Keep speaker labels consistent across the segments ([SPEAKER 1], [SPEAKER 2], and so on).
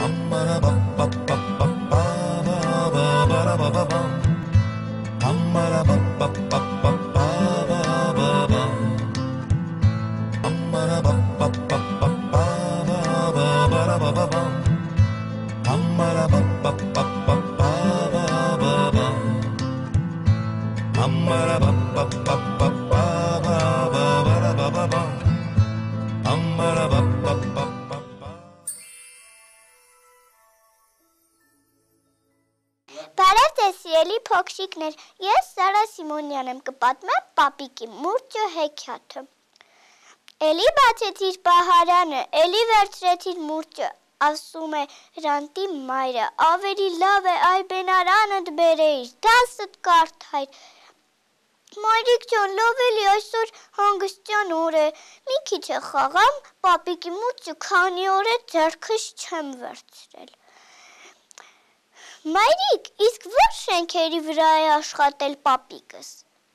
[SPEAKER 1] Փոքրիկներ, ես Սարա Սիմոնյան եմ, կպատմեմ պապիկի մուրճը հեքիաթը։ Էլի բացեցիր պահարանը, էլի վերցրեցիր մուրճը, ասում է Հրանտի մայրը, ավելի լավ է այ բենարանդ բերեիր, դասդ կարդայր։ Մայրիկ ջան, լավ էլի այսօր հանգստյան օր է, մի քիչ է խաղամ, պապիկի մուրճը քանի օր է ձեռքս չեմ վերցրել։ Մայրիկ, իսկ որ շենքերի վրա է աշխատել պապիկս։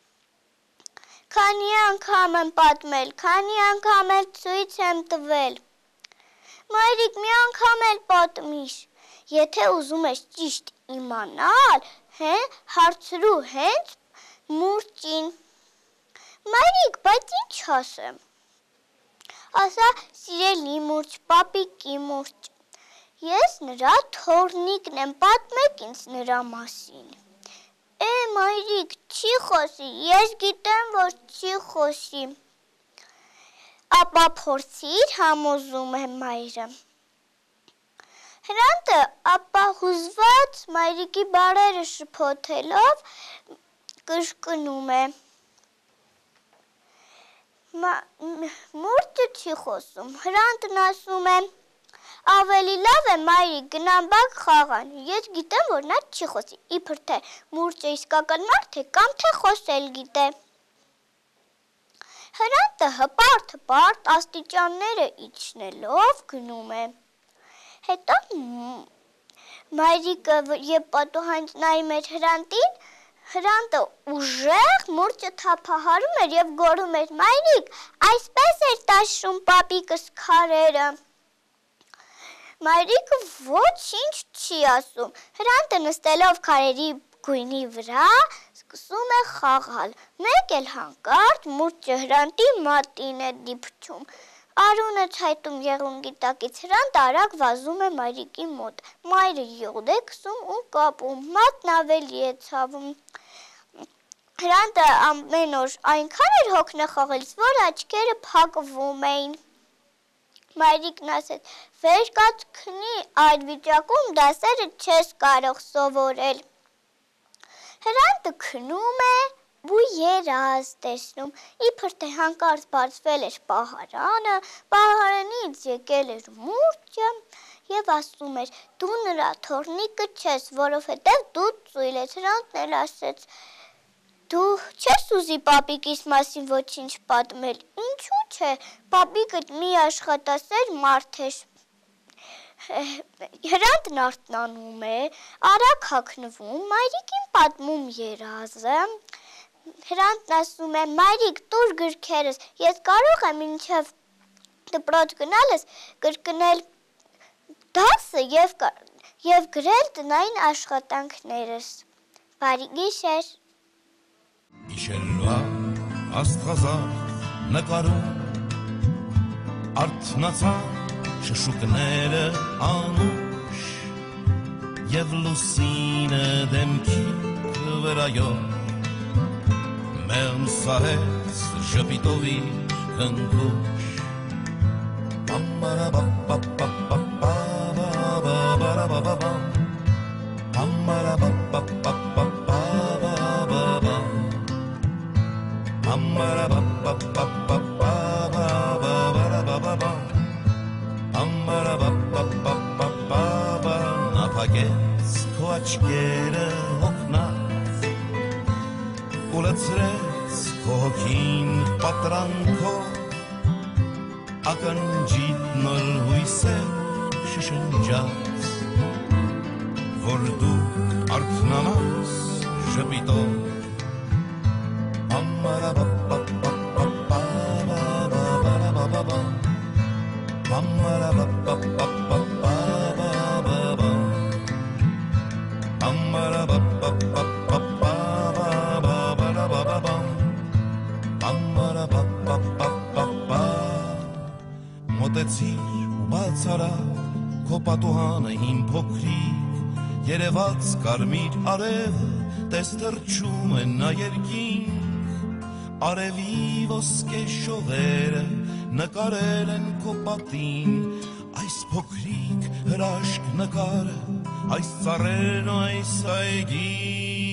[SPEAKER 1] Քանի անգամ եմ պատմել, քանի անգամ էլ ցույց եմ տվել։ Մայրիկ, մի անգամ էլ պատմիր։ Եթե ուզում ես ճիշտ իմանալ, հարցրու հենց մուրճին։ Մայրիկ, բայց ինչ ասեմ։ Ասա սիրելի մուրճ, պապիկի մուրճ։ Ես նրա թոռնիկն եմ, պատմեք ինձ նրա մասին։ Մայրիկ, չի խոսի, ես գիտեմ, որ չի խոսի։ Ապա փորձիր, համոզում է մայրը։ Հրանտը ապա հուզված մայրիկի բարերը շփոթելով կրկնում է։ Մուրճը չի խոսում, Հրանտն ասում է։ Ավելի լավ է մայրիկ գնամ բակ խաղան, ես գիտեմ, որ նա չի խոսի, իբր թե մուրճը իսկական մարդ է կամ թե խոսել գիտե։ Հրանտը հպարտ աստիճանները իջնելով գնում է։ Հետո մայրիկը և պատուհանից նայում էր Հրանտին, Հրանտը ուժեղ մուրճը թափահարում էր և գոռում էր մայրիկ, այսպես էր տաշում պապիկս քարերը։ Մայրիկը ոչինչ չի ասում, Հրանտը նստելով քարերի գույնի վրա սկսում է խաղալ, մեկ էլ հանկարծ մուրճը Հրանտի մատին է դիպչում, արունը ցայտում եղունգի տակից, Հրանտը արագ վազում է մայրիկի մոտ, մայրը յուղ է քսում ու կապում, մատն ավելի է ցավում, Հրանտը ամեն օր այնքան էր հոգնախաղելիս, որ աչքերը փակվում էին։ Մայրիկն ասեց, վեր կաց քնի, այդ վիճակում դասերը չես կարող սովորել։ Հրանտը քնում է ու երազ տեսնում, իբր թե հանկարծ բացվել էր պահարանը, պահարանից եկել էր մուրճը և ասում էր, դու նրա թոռնիկը չես, որովհետև դու ծույլ ես, Հրանտն էլ ասեց, դու չես ուզի պապիկիս մասին ոչինչ պատմել, ինչու չէ, պապիկդ մի աշխատասեր մարդ էր։ Հրանտն արթնանում է, արագ հագնվում, մայրիկին պատմում երազը, Հրանտն ասում է, մայրիկ, տուր գրքերս, ես կարող եմ մինչև դպրոց գնալս կրկնել դասը և գրել տնային աշխատանքներս։ Բարի գիշեր։
[SPEAKER 2] Իշելվա աստղազար նկարում արթնացան շշուկները անուշ և լուսինը դեմքի վրայով մեղմ սահեց ժպիտով իր քնքուշ Նապագեց քո աչքերը հոգնած Ուլացրեց քո հոգին պատրանքով Ակնջիտ նոր հույսեր շշնջաց Որ դու արթնանաս ժպիտով մոտեցիր ու բաց արա քո պատուհանը հին փոքրիկ երևաց կարմիր արևը տես թռչում են նա երկինք արևի ոսկե շողերը նկարել են քո պատին այս փոքրիկ հրաշք նկարը այս ծառերն ու այս այգին